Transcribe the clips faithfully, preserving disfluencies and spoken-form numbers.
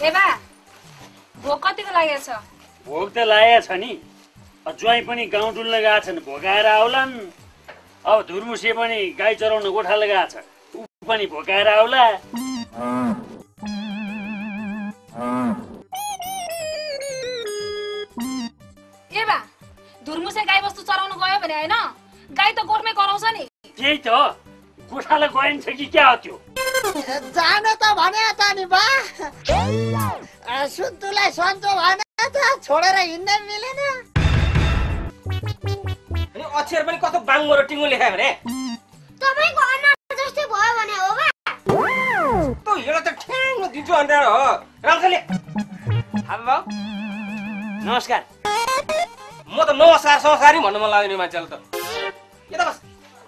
ए बा भोक कतिको लागेछ? भोक त लागेछ नि। ज्वाइँ पनि गाउँ डुल्न गएको छन्, भोकाएर आउलान्। अब धुर्मुसे पनि गाई चराउन गोठाला गएको छ, ऊ पनि भोकाएर आउला। ए बा धुर्मुसे गाई बस्तु चराउन गयो भने हैन, गाई त गोठमै कराउँछ नि। त्यही त, गोठाला गइन्छ कि क्या हो त्यो? जान त भने त नि बा, सुन्तुलाई सन्चो भने त छोडेर हिँड्न मिलेन। अनि अक्षर पनि कस्तो बाङ्गो र टिङ्गो लेखायो भने तपाईको अनुहार जस्तै भयो भने हो बा। त हेर त ठ्याङ्ग दिन्छु अनुहार हो। राम्रोले हाबा बाउ नमस्कार। म त नमस्कार संस्कार नि भन्नु मन लाग्यो नि मान्छेले त। यता बस,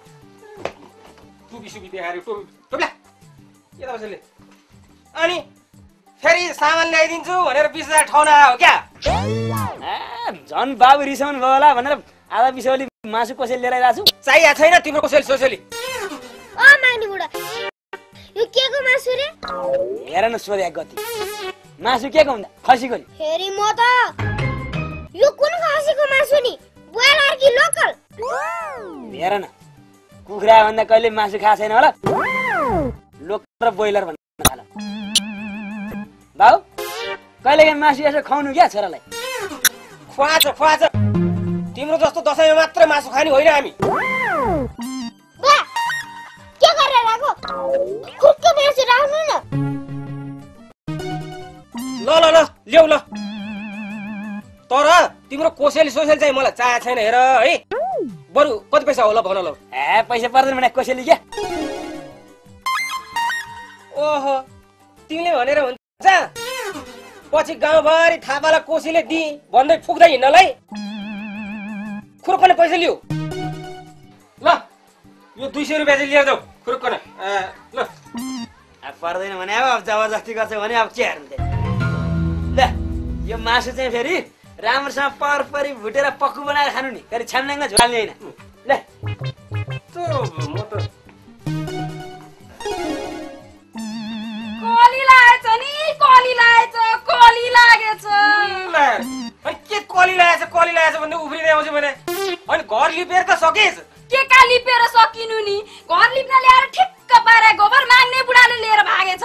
टुपी सुपी देखाएर टोपी टोप्ला यता बसले। अनि फेरि सामान ल्याइदिन्छु भनेर बिस हजार ठाउँ आयो हो क्या? झन् बाबु रिसाउनु भयो होला भनेर आधा बिसौली मासु कसैले लिएर आएको छु। चाहिएको छैन तिम्रो कसैले सोसेली। ओ माग्ने बुढा, यो के को मासु रे? हेर न सोध्या गति, मासु के को हुँदा? खसीको नि। फेरि म त यो कुन खसीको मासु नि? ब्रोइलर कि लोकल? हेर न, कुखुरा भन्दा कहिले मासु खाएको छैन होला, लोकल र ब्रोइलर भन्न थाल। बाउ कहिले मासु यसो खुवाउनु क्या छोरालाई? खुवाछ खुवाछ, तिम्रो जस्तो दसैँमा मात्र मासु खाने होइन हामी। बा के गरेर राखो? खुट्टो मासु राख्नु न। ल ल ल ल्याउ ल। तर तिम्रो कोसेली सोसेली चाहिँ मलाई चाहिएको छैन हेर है। बरु कति पैसा होला भन ल। ए पैसा पर्दैन भने कोसेली क्या? ओहो तिमीले भनेर हुन्छ? पछि गाउँभरि थापालाई कोसीले दिए भन्दै फुक्दै हिँड्नलाई खुर्कने पैसा लिऊ। ल यो दुई सय रुपियाँ चाहिँ लिएर जाऊ खुर्कन। ल पर्दैन भने अब जबरजस्ती गर्छ भने अब के हेर्नु त। ल यो मासु चाहिँ फेरि राम्रोसँग परपरी भुटेर पक्कु बनाएर खानु नि, फेरि छ्याम्ल्याङ्ग झोल्ने होइन। ल म त कोली लागेछ नि, कोली लागेछ, कोली लागेछ। के कली लागेछ कली लागेछ भन्दै उफ्रिँदै आउँछ भने। अनि घर लिपेर त सकिस्? के का लिपेर सकिनु नि? घर लिप्न ल्याएर ठिक्क पारे गोबर माग्ने बुढाले लिएर भागेछ।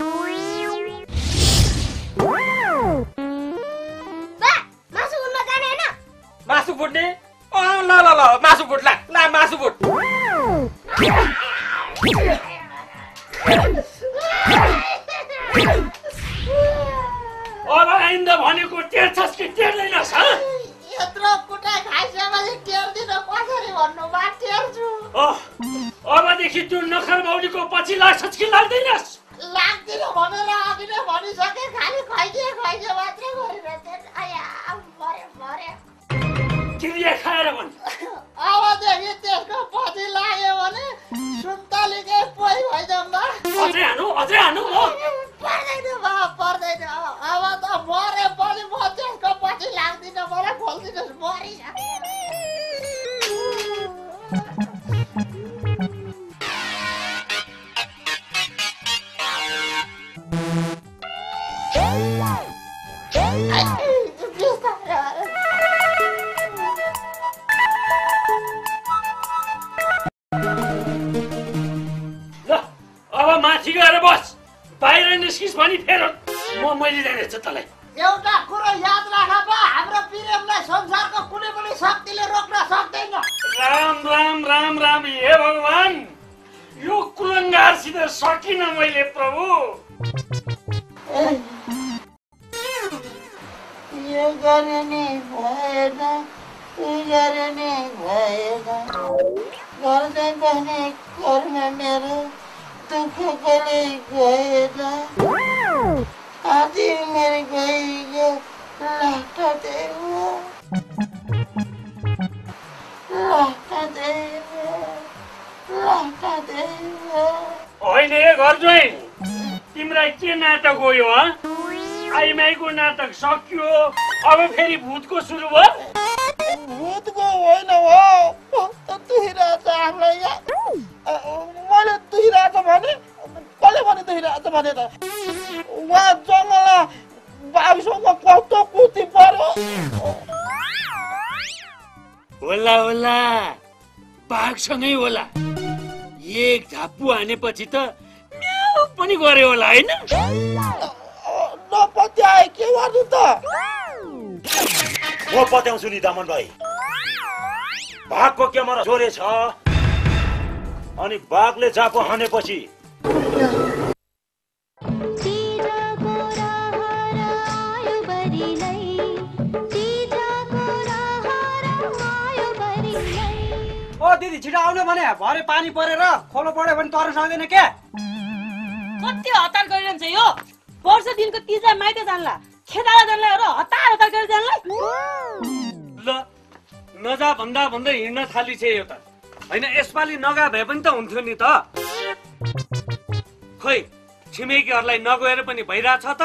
बा मासु गुड्न जाने हैन? मासु फुट्ने? अँ ल ल ल मासु फुट्ला। ल मासु फुट। अब आइन्दा भनेको टेर्छस् कि टेर्दैनस्? यत्रो कुटा खाइसकेपछि टेर्दिन कसरी भन्नु बा? टेर्छु। अबदेखि त्यो नखर बाउलीको पछि लाग्छस् कि लाग्दैनस्? लाग्दिन भनेर अघि नै भनिसके, खालि खाइदिए खाइदिए मात्रै गरिरहेछ। आया मरे मरे क्रिया खाएर भन्। अबदेखि त्यसको पछि लाग्यो भने सुन्तलीकै पोइ भइजाउँ बा। अझै हानु अझै हानु म पर्दैन बा पर्दैन। अब त मरे पनि म त्यसको पछि लाग्दिन, मलाई खोलिदिनुहोस् मरिसक्यो। अब माथि गएर बस, बाहिर निस्किस् भने फेर म मैले जानेछु तँलाई। एउटा कुरो याद राख बा, हाम्रो प्रेमलाई संसारको कुनै पनि शक्तिले रोक्न सक्दैन। राम राम राम राम हे भगवान, यो कुलङ्गारसित सकिन मैले प्रभु। यो गर्ने भएन, उ गर्ने भएन, गर्दै पनि कर्म मेरो दुःख पनि गएन। आदि मेरो गइगयो लाटा देव लाटा देव लाटा देव। होइन हे घर ज्वाइँ, तिमीलाई के नाटक हो यो? आइमाईको नाटक सकियो, अब फेरि भूतको सुरु भयो? भूतको होइन हो, दुहिरहेछ हामीलाई यहाँ। मैले दुहिरहेछ भने कसले भने दुहिरहेछ भने त? उहाँ जङ्गलमा होला होला बाघसँगै होला। एक झाप्पु हानेपछि त म्याउ पनि गरे होला हैन? नपत्याए के गर्नु त? म पत्याउँछु नि दमन भाइ। बाघको क्यामेरा जोरे छ अनि बाघले जापो हानेपछि ओ दिदी छिटो आउनु भने भरे पानी परेर खोलो पड्यो भने तर्न सक्दैन के? कति हतार गरिरहन्छ यो? वर्ष दिनको तिजा माइत जानला खेताला जानला र हतार हतार गरेर जानला। ल नजा भन्दा भन्दै हिँड्न थाली छ यो त। हैन यसपालि नगा भए पनि त हुन्थ्यो नि त। खै छिमेकीहरूलाई नगएर पनि भइरहेछ त।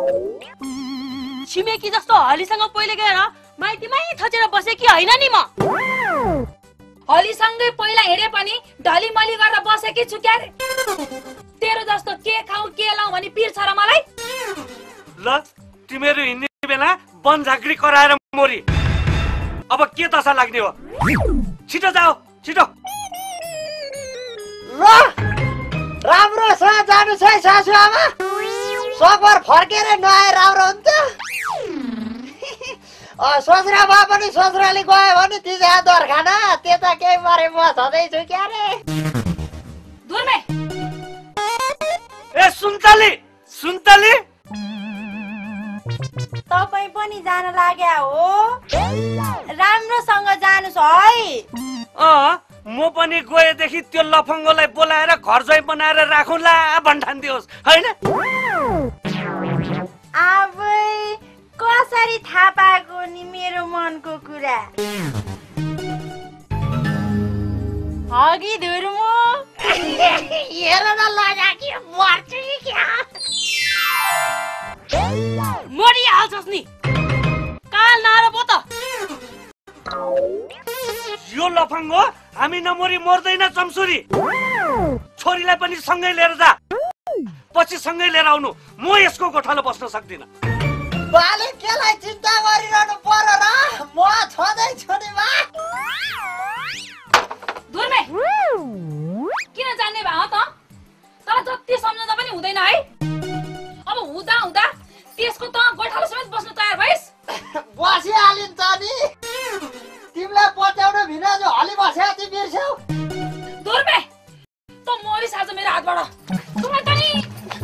छिमेकी जस्तो हलीसँग पहिले गएर माइतीमै थचेर बसे कि होइन नि म? हलीसँगै पहिला हेरे पनि ढलीमली गरेर बसेकी छु क्यारे। तेरो जस्तो के खाऊ के लाऊ भनी पिर्छ र मलाई। ल तिमीहरू हिँड्ने बेला वन झाँक्री कराएर मोरी। अब के दशा लाग्ने हो? छिटो जाऊ छिटो। ल राम्रोसँग जानु छ है सासुआमा। सकभर फर्केर नआए राम्रो हुन्थ्यो। ससुरा बा पनि ससुराली गयो भने तिजा दर खाना त्यता केही मरे म छँदैछु क्यारे। दुर्मे ए सुन्तली सुन्तली तपाई पनि जान लाग्या हो? राम्रोसँग जानुस् है। अँ म पनि गएदेखि त्यो लफङ्गोलाई बोलाएर घर जै बनाएर राखौँला भन्ठान्दियोस् हैन? आबै कसरी थाहा पाएको नि मेरो मनको कुरा? हगी धुर्मु हेर न लजा कि मर्छु कि क्या? मरिहाल्छस् नि काल नारो पो त। यो लफङ्गो हामी नमोरी मर्दैन चम्सुरी। छोरीलाई पनि सँगै लिएर जा। पछि सँगै लिएर आउनु। म यसको गोठालो बस्न सक्दिनँ। बाले केलाई चिन्ता गरिरहनु पर्यो र? म छँदैछु नि बा। दुर्मे किन जाने भा त? तर जति सम्झँदा पनि हुँदैन है। अब हुँदा हुँदा त्यसको त गोठालो समेत बस्न तयार भइस्। बसिहालिन् त नि। तिमीलाई पत्याउन भिना जो हली बस्या ति बिर्स्यौ। दुर्मे त मरिस आज मेरो हातबाट। तँलाई त नि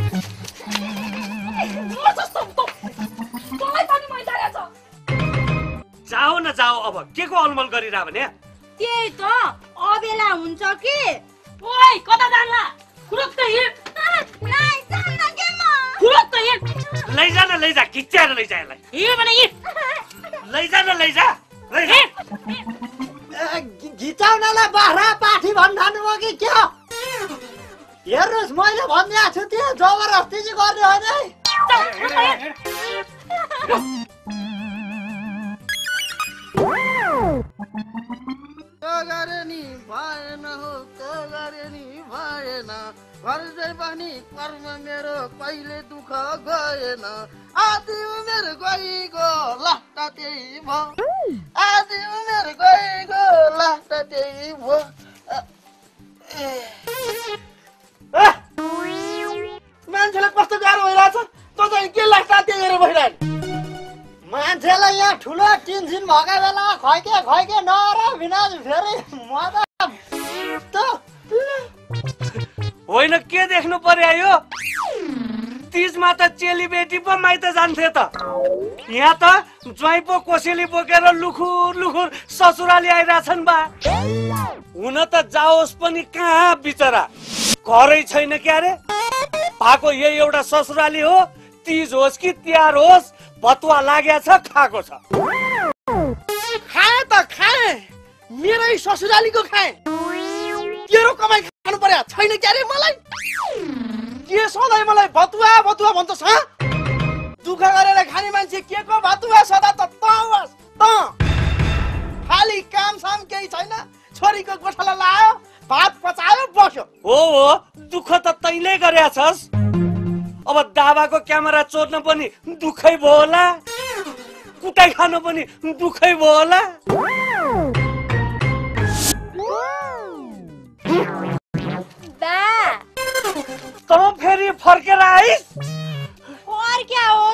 म जस्तो तँलाई त नि मैले डराएछ। जाऊ न जाऊ। अब के को अलमल गरिरह भने? त्यही त अबेला हुन्छ कि। ओइ कता जानला? फुरुक्क हिँड। नाइ जान्न के म। फुरुक्क हिँड। लैजा न लैजा खिच्याएर लैजा यसलाई। हिँड भने हिँड। लैजा न लैजा लैजा। घिचाउनलाई बाख्रा पाठी भन्नु हो कि क्या? हेर्नुहोस् मैले भनिदिएको छु त्यो जबरजस्ती चाहिँ गर्ने होइन है। गरे नि भएन हो गरे नि भएन गर्दै पनि कर्म मेरो कहिले दुःख गएन। आदि उमेर गइगयो लास्ट त्यही भयो। आदि उमेर गइगयो लास्ट त्यही भयो। मान्छेलाई कस्तो गाह्रो भइरहेछ? त चाहिँ के लाग्छ त्यही हेरेर भइरहनु? मान्छेलाई यहाँ ठुलो टिनसिन भएका बेला खैके खैके नर भिना फेरि म त होइन के देख्नु पर्यो यो? तीजमा त चेली बेटी पो माइत जान्थे त। यहाँ त ज्वाइँ पो कोसेली बोकेर लुखुर लुखुर ससुराली आइरहेछन् बा। हुन त जाओस् पनि कहाँ बिचरा घरै छैन क्यारे। भएको यही एउटा ससुराली हो। तीज होस् कि तिहार होस् बतुवा लाग्या छ खाएको छ। खाए त खाए मेरै ससुरालीको खाए। तेरो कमाई खानु पर्यो छैन क्यारे मलाई? के सधैँ मलाई बतुवा बतुवा भन्छ छ? दुःख गरेर खाने मान्छे के को बतुवा सदा त त होस् त। खाली काम साम केही छैन। छोरीको गोठाला लायो भात पचायो बस्यो। हो हो दुःख त तैँले गरेका छस्। अब दावाको क्यामेरा चोर्न पनि दुःखै भयो होला। कुटाइ खान पनि दुखै भयो होला। बा त फेरि फर्केर आइस? और क्या हो